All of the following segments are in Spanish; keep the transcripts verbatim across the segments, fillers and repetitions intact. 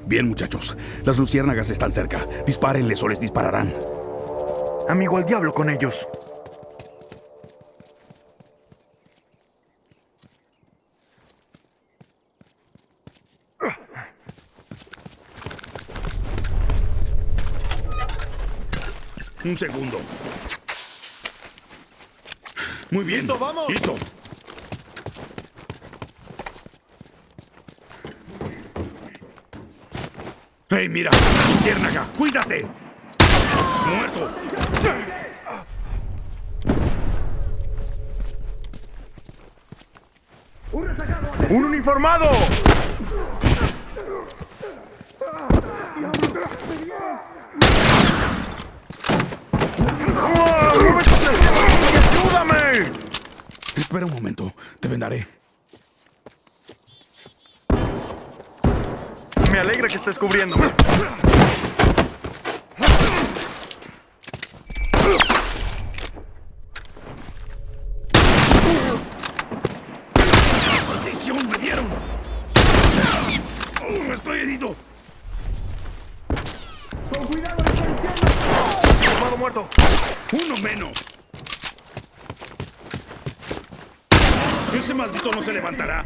Bien, muchachos. Las luciérnagas están cerca. Dispárenles o les dispararán. Amigo, al diablo con ellos. Un segundo. Muy bien. ¡Listo, vamos! ¡Listo! ¡Hey, mira! ¡Luciérnaga! ¡Cuídate! ¡Muerto! ¡Un uniformado! ¡Ayúdame! Espera un momento. Te vendaré. Me alegra que estés cubriéndome. ¡Maldición! ¡Me dieron! ¡Oh, ¡estoy herido! ¡Con cuidado, le estoy diciendo! ¡Uniformado muerto! ¡Uno menos! Ese maldito no se levantará.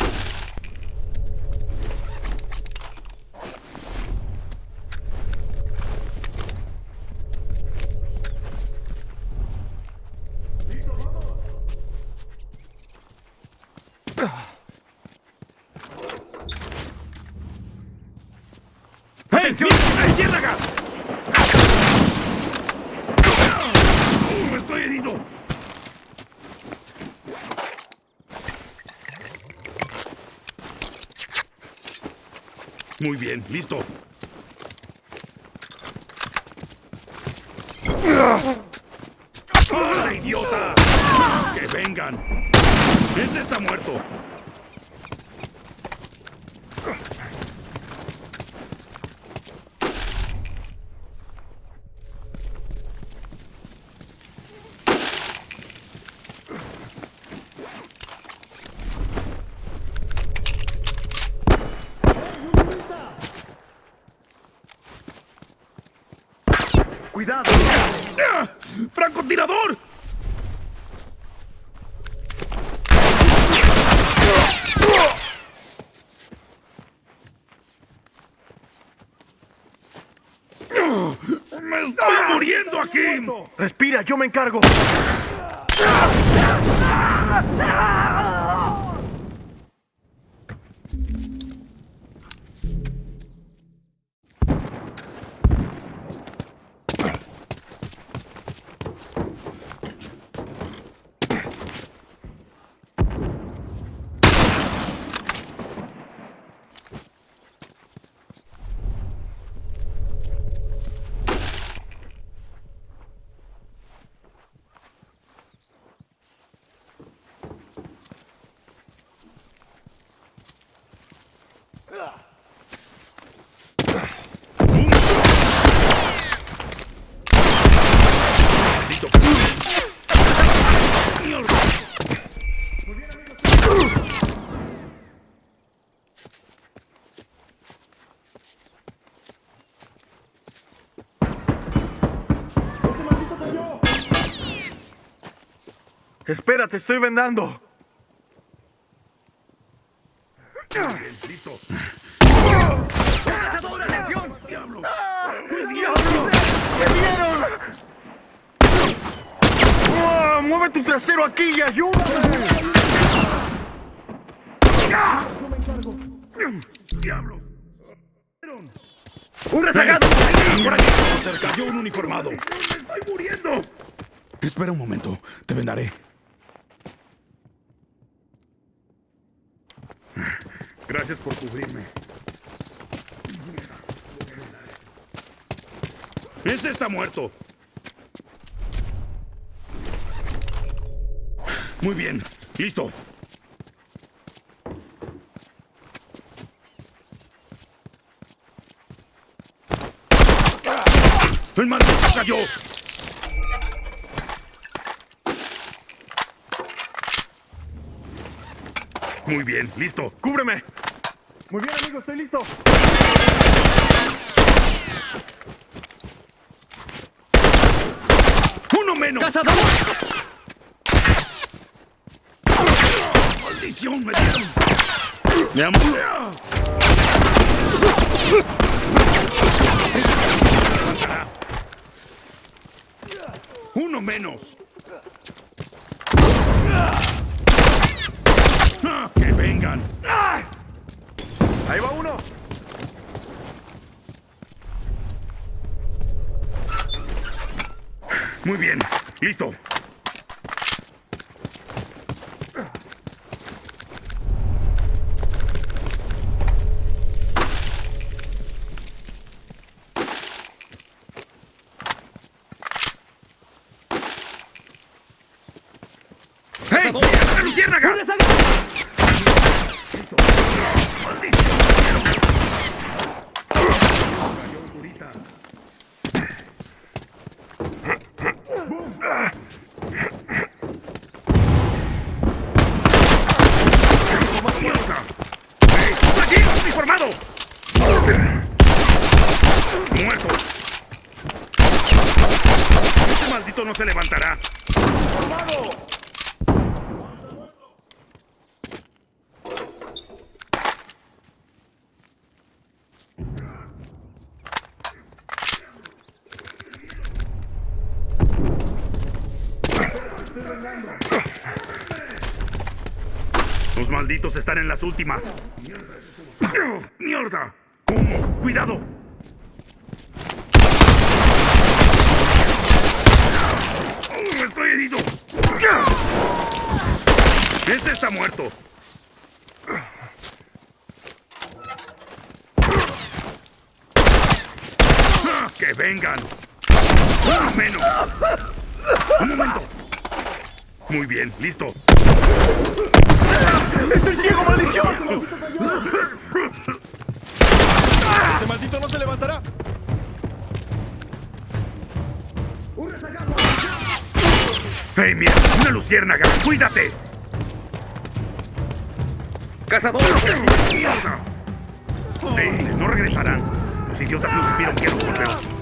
¡Hey! ¡Hey, ciérnaga! ¡Oh, estoy herido! Muy bien, listo. ¡Hola, idiota! ¡Que vengan! ¡Ese está muerto! ¡Cuidado! ¡Ah! ¡Francotirador! ¡Me estoy muriendo aquí! Respira, yo me encargo. Espera, te estoy vendando. ¡Listo! ¡Atención! ¡Diablos! ¡Diablos! ¡Me vieron! ¡Oh, ¡mueve tu trasero aquí y ayúdame! ¡Diablos! ¡Un rezagado! ¡Por aquí! ¡Se cayó un uniformado! ¡Me estoy muriendo! Espera un momento. Te vendaré. Gracias por cubrirme. ¡Ese está muerto! Muy bien. Listo. ¡El maldito cayó! Muy bien, listo. ¡Cúbreme! Muy bien, amigo, estoy listo. menos! ¡Cazador! ¡Maldición! ¡Me dieron! ¡Me amo! ¡Uno menos! ¡Ah, ¡que vengan! ¡Ah! Ahí va uno. Muy bien, listo. ¡Hey! ¡La luciérnaga! ¡Uniformado! ¡Muerto! Este maldito no se levantará. ¡Formado! Los malditos están en las últimas. ¡Mierda! ¿Cómo? ¡Cuidado! ¡Oh, ¡estoy herido! ¡Ese está muerto! ¡Ah, ¡que vengan! ¡Uno menos! ¡Un momento! Muy bien, listo. ¡Estoy ciego, maldición! ¡Ese maldito no se levantará! ¡Hey, mira! ¡Una luciérnaga! ¡Cuídate! ¡Cazador! ¡Mierda! Sí, no regresarán. Los idiotas no supieron que los volvemos.